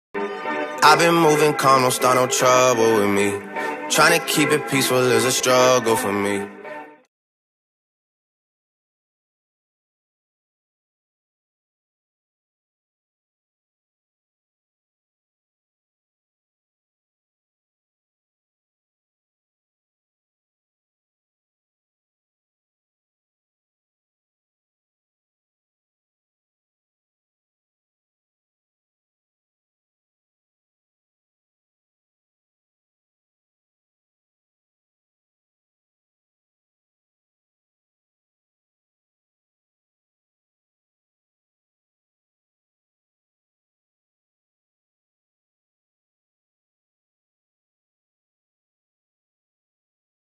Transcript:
I've been moving calm, don't start no trouble with me. Trying to keep it peaceful is a struggle for me.